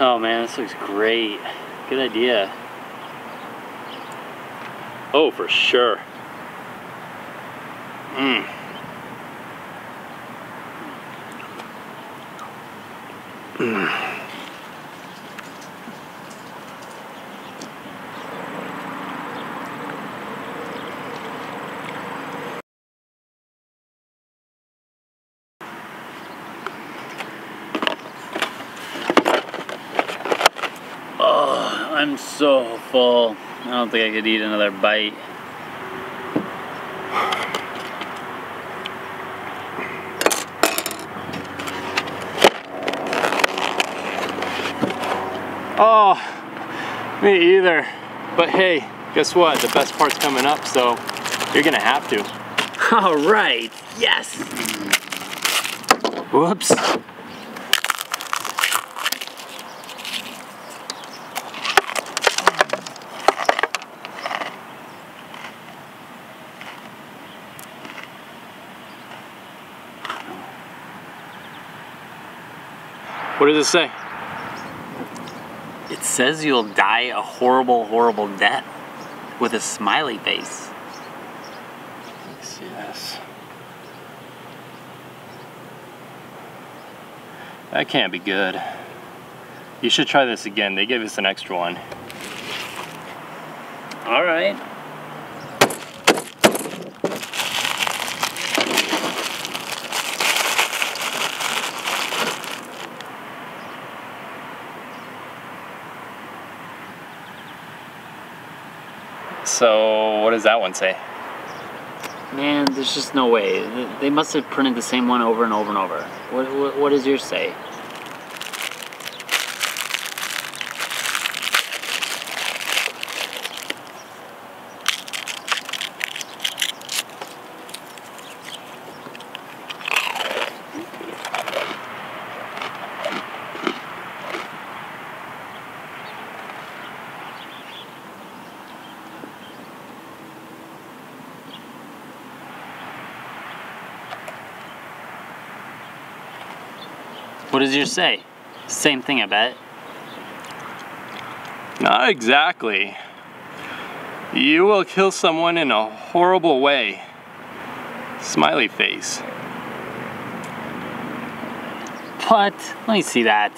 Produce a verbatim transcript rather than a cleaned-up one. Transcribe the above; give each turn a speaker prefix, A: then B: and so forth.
A: Oh man, this looks great. Good idea.
B: Oh, for sure. Mmm. Mmm.
A: Oh, I'm so full. I don't think I could eat another bite.
B: Oh, me either. But hey, guess what? The best part's coming up, so you're gonna have to.
A: All right, yes. Whoops.
B: What does it say?
A: It says you'll die a horrible, horrible death with a smiley face.
B: Let's see this. That can't be good. You should try this again. They gave us an extra one.
A: All right.
B: So, what does that one say?
A: Man, there's just no way. They must have printed the same one over and over and over. What, what, what does yours say? What does yours say? Same thing, I bet.
B: Not exactly. You will kill someone in a horrible way. Smiley face.
A: What? Let me see that.